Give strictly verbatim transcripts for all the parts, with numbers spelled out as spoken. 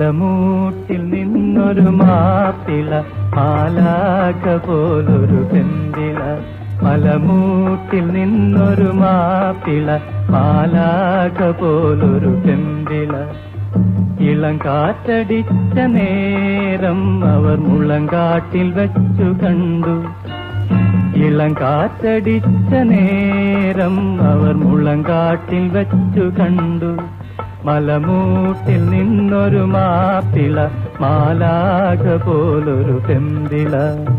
മലമൂട്ടിൽ നിന്നൊരു മാപ്പിള മാലാഖ പോലൊരു പെന്തിള. മലമൂട്ടിൽ നിന്നൊരു മാപ്പിള മാലാഖ പോലൊരു പെന്തിള. ഇളം കാറ്റടിച്ച നേരം അവർ മുളങ്കാട്ടിൽ വെച്ചു കണ്ടു. ഇളം കാറ്റടിച്ച നേരം അവർ മുളങ്കാട്ടിൽ വെച്ചു കണ്ടു. മലമൂട്ടിൽ നിന്നൊരു മാപ്പിള മാലാഖ പോലൊരു പെന്തിള.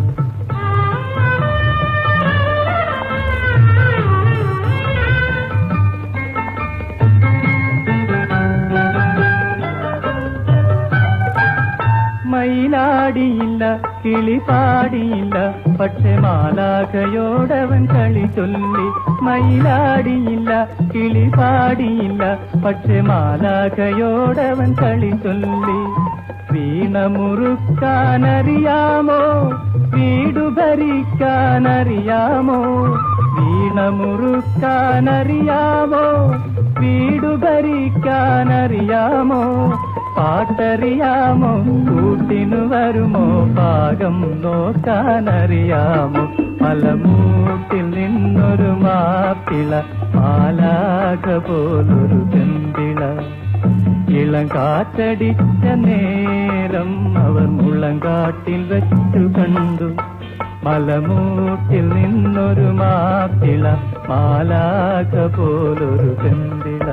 മയിലാടിയില്ല കിളിപാടിയില്ല പക്ഷെ മാലാഖയോടവൻ കളി ചൊല്ലി. മയിലാടിയില്ല കിളിപാടിയില്ല പക്ഷെ മാലാഖയോടവൻ കളി ചൊല്ലി. വീണ മുറുക്കാനറിയാമോ വീടു ഭരിക്കാനറിയാമോ. വീണ മുറുക്കാനറിയാമോ വീടു ഭരിക്കാനറിയാമോ. പാട്ടറിയാമോ കൂട്ടിനു വരുമോ പാകം നോക്കാനറിയാമോ. മലമൂട്ടിൽ നിന്നൊരു മാപ്പിള മാലാഖ പോലൊരു പെന്തിള. ഇളം കാറ്റടിച്ച നേരം അവർ മുളങ്കാട്ടിൽ വെച്ചു കണ്ടു. മലമൂട്ടിൽ നിന്നൊരു മാപ്പിള മാലാഖ പോലൊരു പെന്തിള.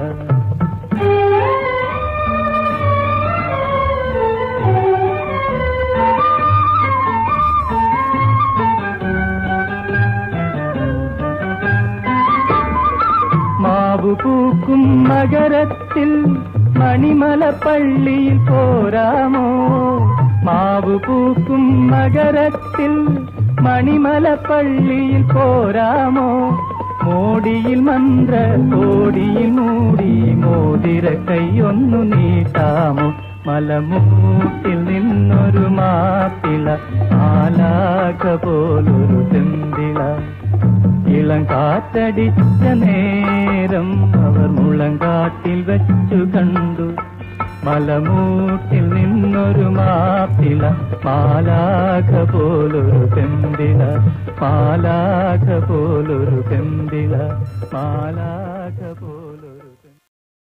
മാവു പൂക്കും നഗരത്തിൽ മണിമല പള്ളിയിൽ പോരാമോ. മാവു പൂക്കും നഗരത്തിൽ മണിമല പള്ളിയിൽ പോരാമോ. മോടിയിൽ മന്ത്ര കോടിയിൽ മൂടി മോതിര കൈയൊന്നു നീട്ടാമോ. മലമൂട്ടിൽ നിന്നൊരു മാപ്പിള മാലാഖ പോലൊരു പെന്തിള. ഇളം കാറ്റടിച്ച നേരം അവർ മുളങ്കാട്ടിൽ വെച്ചു കണ്ടു. മലമൂട്ടിൽ നിന്നൊരു മാപ്പിള മാലാഖ പോലൊരു പെന്തിള. മാലാഖ പോലൊരു പെന്തിള. മാലാ